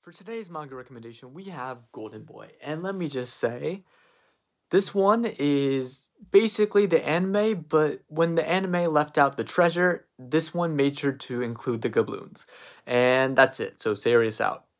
For today's manga recommendation, we have Golden Boy. And let me just say, this one is basically the anime, but when the anime left out the treasure, this one made sure to include the gabloons. And that's it, so Serious out.